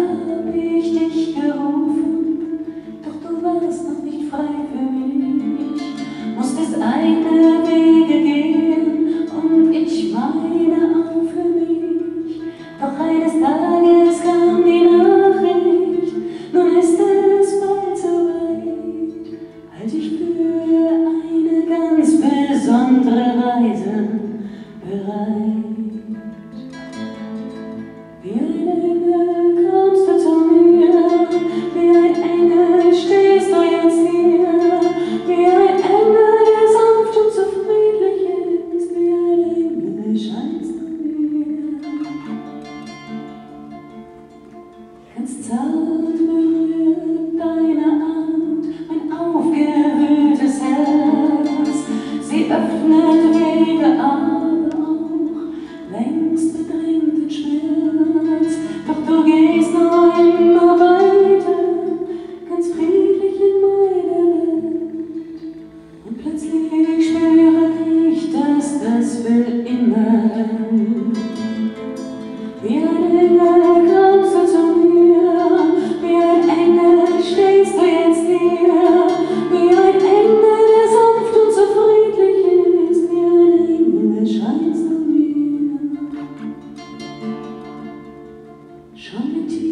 hab ich dich gerufen, doch du warst noch nicht frei für mich. Musstest eigene Wege gehen und ich meine auch für mich. Doch eines Tages kam die Nachricht, nun ist es bald so weit. Halt dich für eine ganz besondere Reise bereit. Wie ein Engel kommst du zu mir, wie ein Engel stehst du jetzt hier, wie ein Engel, der sanft und so friedlich ist, wie ein Engel scheinst du mir. Ganz zart berührt deine Art mein aufgewühltes Herz, sie öffnet Wege, aber auch längst bedrängten Schmerz. Doch du gehst noch immer weiter, ganz friedlich in meine Welt. Und plötzlich spüre ich, dass das für immer hält. Wie ein Engel kommst du zu mir, wie ein Engel stehst du jetzt hier, wie ein Engel, der sanft und so friedlich ist, wie ein Engel scheinst du mir. Schon mit